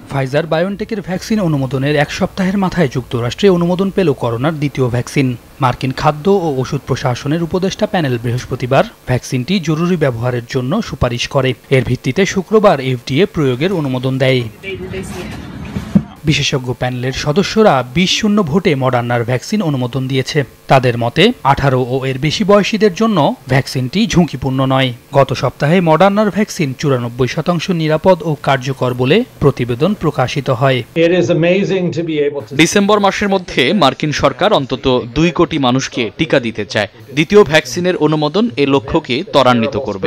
Pfizer বায়োনটেকের vaccine অনুমোদনের এক সপ্তাহের মাথায় যুক্তরাষ্ট্রে অনুমোদন পেল করোনার দ্বিতীয় ভ্যাকসিন। মার্কিন খাদ্য ও ওষুধ প্রশাসনের উপদেষ্টা প্যানেল বৃহস্পতিবার ভ্যাকসিনটি জরুরি ব্যবহারের জন্য সুপারিশ করে। এর ভিত্তিতে শুক্রবার FDA প্রয়োগের অনুমোদন দেয়। বিশেষজ্ঞ প্যানেলের সদস্যরা 20-0 ভোটে মডার্নার ভ্যাকসিন অনুমোদন দিয়েছে। তাদের মতে 18 ও এর বেশি বয়সীদের জন্য ভ্যাকসিনটি ঝুঁকিপূর্ণ নয়। গত সপ্তাহে মডার্নার ভ্যাকসিন 94% নিরাপদ ও কার্যকর বলে প্রতিবেদন প্রকাশিত হয়। ডিসেম্বর মাসের মধ্যে মার্কিন সরকার অন্তত 2 কোটি মানুষকে টিকা দিতে চায়। দ্বিতীয় ভ্যাকসিনের অনুমোদন এ লক্ষ্যকে ত্বরান্বিত করবে।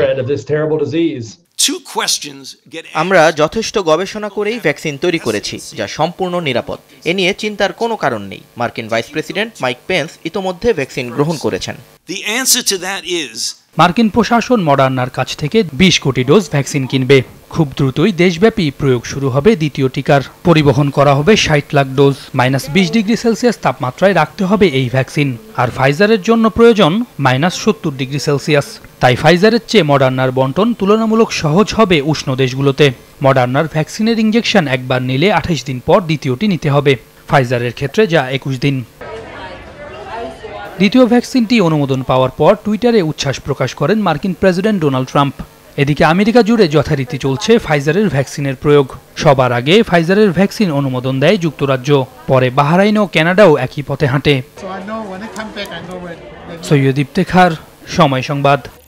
আমরা যথেষ্ট গবেষণা করেই ভ্যাকসিন তৈরি করেছি, যা সম্পূর্ণ নিরাপদ। এ নিয়ে চিন্তার কোনো কারণ নেই। মার্কিন ভাইস প্রেসিডেন্ট মাইক পেন্স ইতোমধ্যে ভ্যাকসিন গ্রহণ করেছেন। মার্কিন প্রশাসন মডার্নার কাছ থেকে 20 কোটি ডোজ ভ্যাকসিন কিনবে। খুব দ্রুতই দেশব্যাপী প্রয়োগ শুরু হবে দ্বিতীয় টিকার। পরিবহন করা হবে 60 লাখ ডোজ। -20 ডিগ্রি সেলসিয়াস তাপমাত্রায় রাখতে হবে এই ভ্যাকসিন। আর ফাইজারের জন্য প্রয়োজন -70 ডিগ্রি সেলসিয়াস। তাই ফাইজারের চেয়ে মডার্নার বন্টন তুলনামূলক সহজ হবে উষ্ণ দেশগুলোতে। মডার্নার ভ্যাকসিনের ইনজেকশন একবার নিলে 28 দিন পর দ্বিতীয়টি নিতে হবে। ফাইজারের ক্ষেত্রে যা 21 দিন। দ্বিতীয় ভ্যাকসিনটি অনুমোদন পাওয়ার পর টুইটারে উচ্ছ্বাস প্রকাশ করেন মার্কিন প্রেসিডেন্ট ডোনাল্ড ট্রাম্প। এদিকে আমেরিকা জুড়ে যথারীতি চলছে ফাইজারের ভ্যাকসিনের প্রয়োগ। সবার আগে ফাইজারের ভ্যাকসিন অনুমোদন দেয় যুক্তরাজ্য, পরে বাহরাইন ও কানাডাও একই পথে হাঁটে। সৈয়দ ইফতেখার, সময় সংবাদ।